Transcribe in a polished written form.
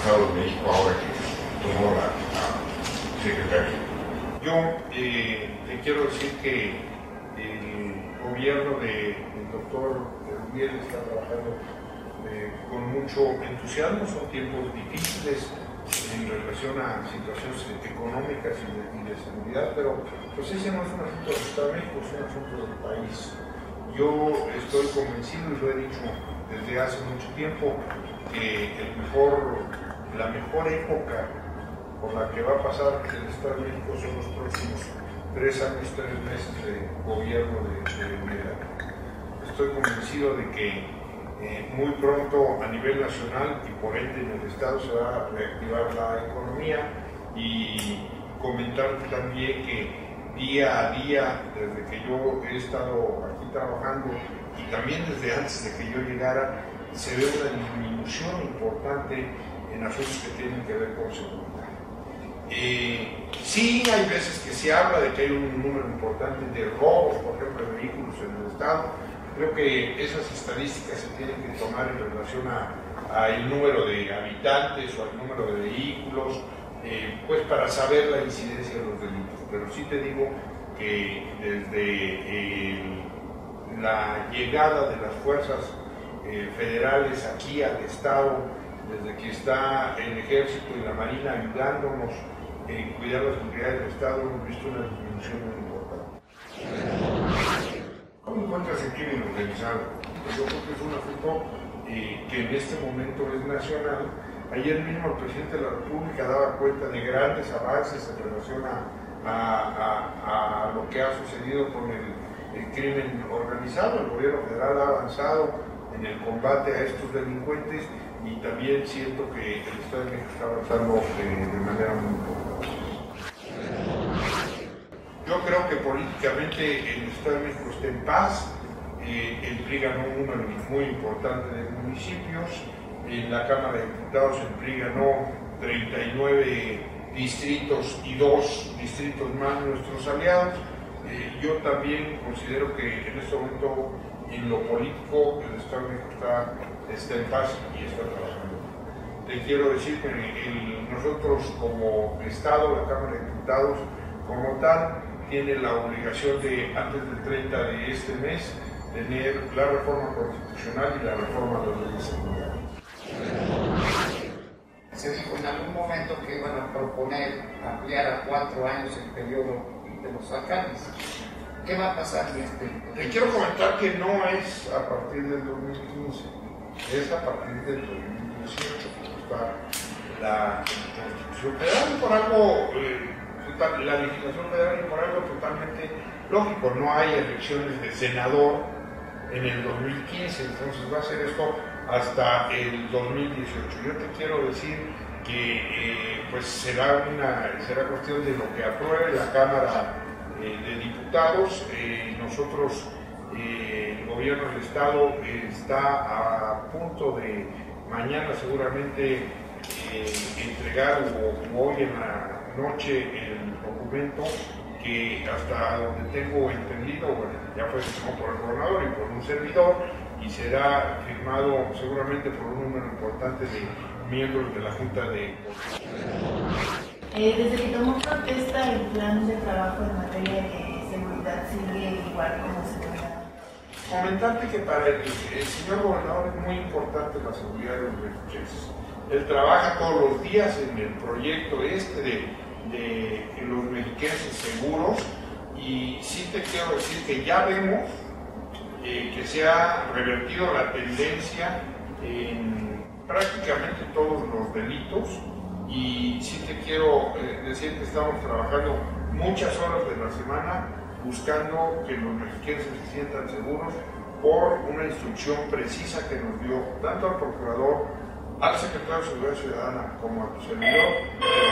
Estado de México ahora que tomó la secretaria. Yo te quiero decir que el gobierno del doctor Rubiel está trabajando con mucho entusiasmo. Son tiempos difíciles en relación a situaciones económicas y de seguridad, pero pues ese no es un asunto del Estado de México, es un asunto del país. Yo estoy convencido, y lo he dicho desde hace mucho tiempo, que la mejor época por la que va a pasar el Estado de México son los próximos 3 años, 3 meses de gobierno de unidad. Estoy convencido de que muy pronto a nivel nacional y por ende en el Estado se va a reactivar la economía, y comentar también que día a día, desde que yo he estado aquí trabajando y también desde antes de que yo llegara, se ve una disminución importante en asuntos que tienen que ver con seguridad. Sí, hay veces que se habla de que hay un número importante de robos, por ejemplo, de vehículos en el Estado. Creo que esas estadísticas se tienen que tomar en relación al número de habitantes o al número de vehículos, pues para saber la incidencia de los delitos. Pero sí te digo que desde la llegada de las fuerzas federales aquí al Estado, desde que está el Ejército y la Marina ayudándonos en cuidar la seguridad del Estado, hemos visto una disminución muy importante. ¿Cómo encuentras el crimen organizado? Yo creo que es un asunto que en este momento es nacional. Ayer mismo el presidente de la República daba cuenta de grandes avances en relación a lo que ha sucedido con el crimen organizado. El gobierno federal ha avanzado en el combate a estos delincuentes, y también siento que el Estado de México está avanzando de manera muy importante. Yo creo que políticamente el Estado de México está en paz. El PRI ganó un número muy importante de municipios. En la Cámara de Diputados el PRI ganó 39 distritos y 2 distritos más nuestros aliados. Yo también considero que en este momento, en lo político, el Estado de México está en paz y está trabajando. Te quiero decir que nosotros como Estado, la Cámara de Diputados como tal, tiene la obligación de, antes del 30 de este mes, tener la reforma constitucional y la reforma de la ley de seguridad. Se dijo en algún momento que iban a proponer ampliar a 4 años el periodo de los alcaldes. ¿Qué va a pasar en este? Te quiero comentar que no es a partir del 2015, es a partir del 2018, está la Constitución Federal, por algo, la legislación federal, por algo totalmente lógico. No hay elecciones de senador en el 2015, entonces va a ser esto hasta el 2018. Yo te quiero decir que pues será cuestión de lo que apruebe la Cámara de Diputados. Nosotros, el gobierno del Estado está a punto de mañana seguramente entregar, o hoy en la noche, el documento que, hasta donde tengo entendido, bueno, ya fue firmado por el gobernador y por un servidor, y será firmado seguramente por un número importante de miembros de la Junta de Desde que tomó protesta, el plan de trabajo en materia de seguridad sigue igual como se tenía. Comentarte que para el señor gobernador es muy importante la seguridad de los mexiquenses. Él trabaja todos los días en el proyecto de los mexiquenses seguros, y sí te quiero decir que ya vemos que se ha revertido la tendencia en prácticamente todos los delitos, y sí te quiero decir que estamos trabajando muchas horas de la semana buscando que los mexiquenses se sientan seguros, por una instrucción precisa que nos dio tanto al procurador, al secretario de Seguridad Ciudadana como a tu servidor,